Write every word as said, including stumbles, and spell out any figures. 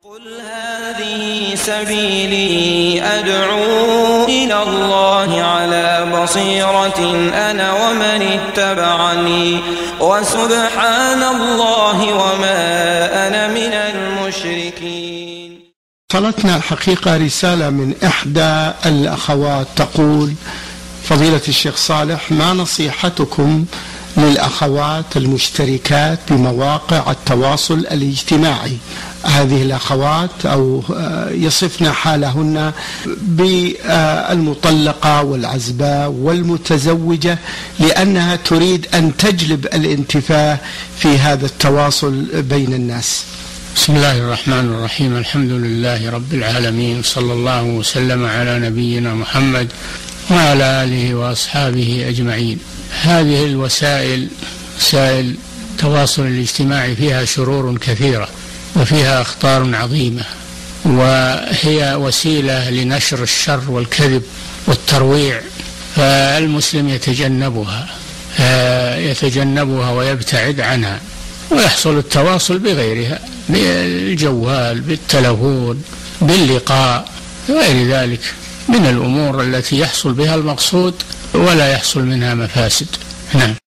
قل هذه سبيلي أدعو إلى الله على بصيرة أنا ومن اتبعني وسبحان الله وما أنا من المشركين. وصلتنا حقيقة رسالة من إحدى الأخوات تقول: فضيلة الشيخ صالح، ما نصيحتكم للأخوات المشتركات بمواقع التواصل الاجتماعي؟ هذه الأخوات أو يصفن حالهن بالمطلقة والعزباء والمتزوجة لأنها تريد أن تجلب الانتفاع في هذا التواصل بين الناس. بسم الله الرحمن الرحيم. الحمد لله رب العالمين، صلى الله وسلم على نبينا محمد وعلى آله وأصحابه أجمعين. هذه الوسائل وسائل التواصل الاجتماعي فيها شرور كثيرة وفيها أخطار عظيمة، وهي وسيلة لنشر الشر والكذب والترويع، فالمسلم يتجنبها يتجنبها ويبتعد عنها، ويحصل التواصل بغيرها، بالجوال، بالتلفون، باللقاء، غير ذلك من الأمور التي يحصل بها المقصود ولا يحصل منها مفاسد. نعم.